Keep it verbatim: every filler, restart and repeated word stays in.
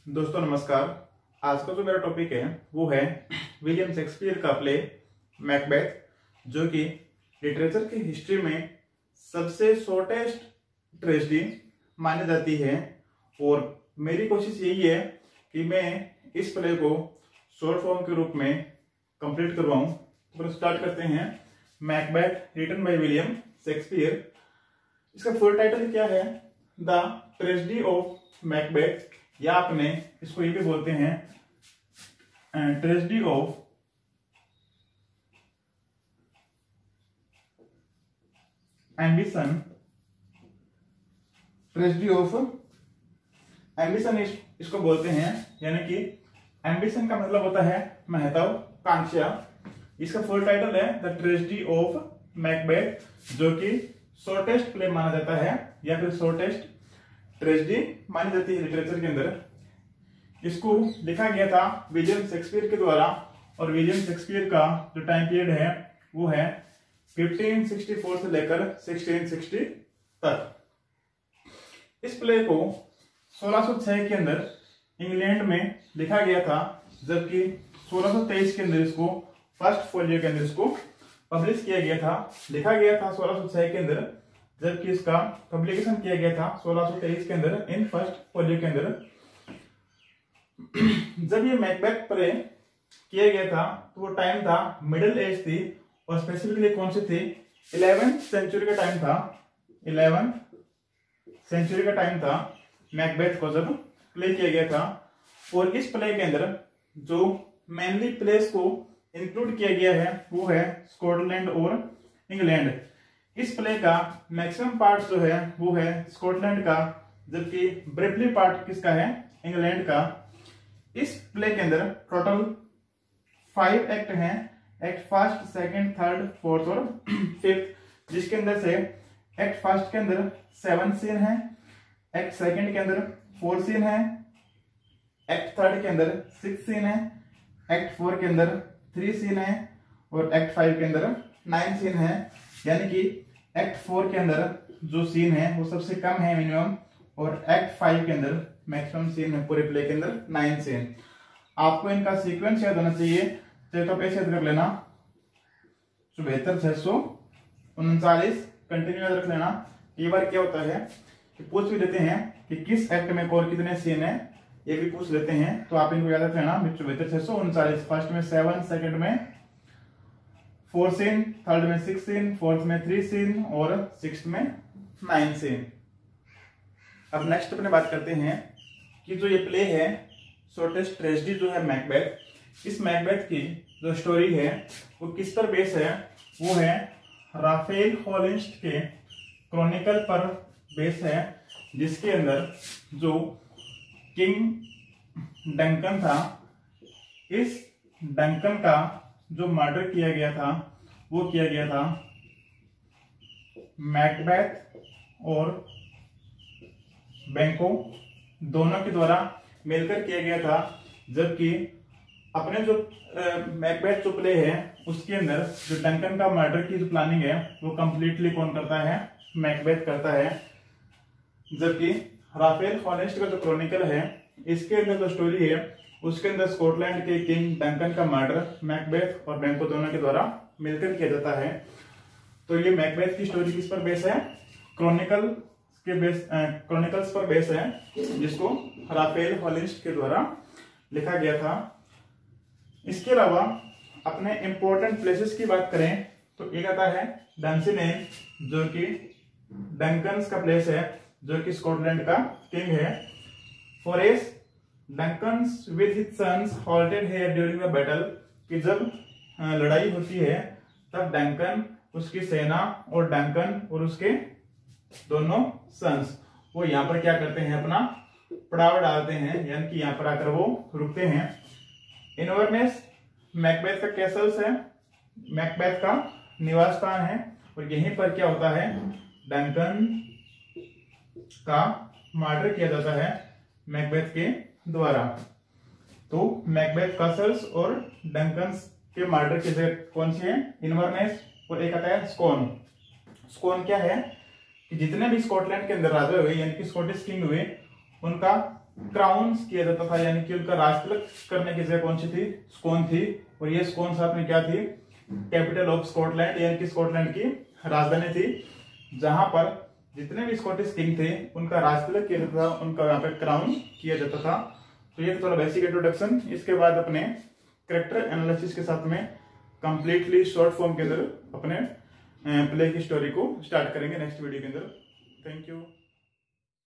दोस्तों नमस्कार। आज का जो मेरा टॉपिक है वो है विलियम शेक्सपियर का प्ले मैकबेथ, जो कि लिटरेचर की हिस्ट्री में सबसे शॉर्टेस्ट ट्रेजेडी मानी जाती है। और मेरी कोशिश यही है कि मैं इस प्ले को शॉर्ट फॉर्म के रूप में कंप्लीट करवाऊं। तो स्टार्ट करते हैं। Macbeth written by William Shakespeare. इसका फुल टाइटल क्या है? द ट्रेजेडी ऑफ मैकबेथ, या आपने इसको ये भी बोलते हैं tragedy of ambition. Tragedy of ambition इस, इसको बोलते हैं, यानी कि एम्बिशन का मतलब होता है महत्वाकांक्षा। इसका फुल टाइटल है द ट्रेजेडी ऑफ मैकबेथ, जो कि शॉर्टेस्ट प्ले माना जाता है या फिर शॉर्टेस्ट ट्रेजेडी मानी जाती है लिटरेचर के अंदर। इसको लिखा गया था विलियम शेक्सपियर के द्वारा, और विलियम शेक्सपियर का जो टाइम पीरियड है वो है फिफ्टीन सिक्सटी फोर से लेकर सिक्सटीन सिक्सटी तक। इस प्ले को सोलह सौ छह के अंदर इंग्लैंड में लिखा गया था, जबकि सोलह सौ तेईस के अंदर इसको फर्स्ट फोलियो के अंदर इसको पब्लिश किया गया था। लिखा गया था सोलह सौ छह के अंदर, जबकि इसका पब्लिकेशन किया गया था सोलह सौ तेईस के अंदर इन फर्स्ट फोलियो के अंदर। जब ये मैकबेथ प्ले किया गया था तो वो टाइम था मिडिल एज थी, और स्पेसिफिकली कौन सी थी? इलेवेंथ सेंचुरी का टाइम था। इलेवेंथ सेंचुरी का टाइम था मैकबेथ को जब प्ले किया गया था। और इस प्ले के अंदर जो मेनली प्लेस को इंक्लूड किया गया है वो है स्कॉटलैंड और इंग्लैंड। इस प्ले का मैक्सिमम पार्ट जो है वो है स्कॉटलैंड का, जबकि ब्रीफली पार्ट किसका है? इंग्लैंड का। इस प्ले के अंदर टोटल फाइव एक्ट हैं, act first, second, third, fourth और फिफ्थ, जिसके अंदर से एक्ट फर्स्ट के अंदर सेवन सीन है, एक्ट सेकंड के अंदर फोर सीन है, एक्ट थर्ड के अंदर सिक्स सीन है, एक्ट फोर के अंदर थ्री सीन है, और एक्ट फाइव के अंदर नाइन सीन है। यानी कि एक्ट फोर के अंदर जो सीन है वो सबसे कम है, मिनिमम, और एक्ट फाइव के अंदर मैक्सिमम सीन है पूरे प्ले के अंदर नाइन सीन। आपको इनका सीक्वेंस याद होना चाहिए, चाहे तो आप ऐसे याद कर लेना चौहत्तर छह सौ उनचालीस कंटिन्यू याद रख लेना। कई बार क्या होता है कि पूछ भी लेते हैं कि किस एक्ट में और कितने सीन है, ये भी पूछ लेते हैं, तो आप इनको याद रख लेना। चौहत्तर छह सौ उनचालीस, फर्स्ट में सेवन, सेकंड में फोर सीन, थर्ड में सिक्स सीन, फोर्थ में थ्री सीन और सिक्स्थ में नाइन सीन। अब नेक्स्ट अपने बात करते हैं कि जो ये प्ले है शॉर्टेस्ट ट्रेजेडी जो है मैकबेथ, इस मैकबेथ की जो स्टोरी है वो किस पर बेस है? वो है राफेल हॉलिंस्ट के क्रॉनिकल पर बेस है, जिसके अंदर जो किंग डंकन था, इस डंकन का जो मर्डर किया गया था वो किया गया था मैकबेथ और बैंको दोनों के द्वारा मिलकर किया गया था। जबकि अपने जो मैकबेथ जो प्ले है उसके अंदर जो डंकन का मर्डर की जो प्लानिंग है वो कंप्लीटली कौन करता है? मैकबेथ करता है। जबकि राफेल हॉलिंस्ट का जो क्रॉनिकल है इसके अंदर जो स्टोरी है उसके अंदर स्कॉटलैंड के किंग डंकन का मर्डर मैकबेथ और बैंको दोनों के द्वारा मिलकर किया जाता है। तो ये मैकबेथ की स्टोरी किस पर बेस है? क्रॉनिकल के बेस क्रॉनिकल्स पर बेस है, जिसको राफेल हॉलिंस्ट के द्वारा लिखा गया था। इसके अलावा अपने इंपॉर्टेंट प्लेसेस की बात करें तो एक आता है डंसिनेन, जो कि डंकन्स का प्लेस है, जो कि स्कॉटलैंड का किंग है। Forest Duncan with his sons halted here during the battle, कि जब लड़ाई होती है तब डंकन, उसकी सेना और डंकन और उसके दोनों सन्स वो यहाँ पर क्या करते हैं? अपना पड़ाव डालते हैं, यानी कि यहाँ पर आकर वो रुकते हैं। इनवर्नेस मैकबेथ का कैसल्स है, मैकबेथ का निवास स्थान है, और यहीं पर क्या होता है? डंकन का मर्डर किया जाता है मैकबेथ के द्वारा। तो मैकबेथ कैसल्स और डंकन्स के मर्डर की जगह कौन सी है? इनवर्नेस, और एक आता है स्कोन। स्कोन क्या है कि जितने भी स्कॉटलैंड के अंदर राजा हुए, यानी कि स्कॉटिश किंग हुए, उनका क्राउन्स किया जाता था, यानी कि उनका राज तिलक करने की जगह कौन सी थी? स्कोन थी। और ये स्कोन साथ में क्या थी? कैपिटल ऑफ स्कॉटलैंड, यानी कि स्कॉटलैंड की राजधानी थी, जहां पर जितने भी स्कॉटिश किंग थे उनका राज तिलक किया जाता था, उनका यहाँ पे क्राउन किया जाता था। तो ये थोड़ा बेसिक इंट्रोडक्शन। इसके बाद अपने कैरेक्टर एनालिसिस के साथ में कंप्लीटली शॉर्ट फॉर्म के अंदर अपने प्ले की स्टोरी को स्टार्ट करेंगे नेक्स्ट वीडियो के अंदर। Thank you.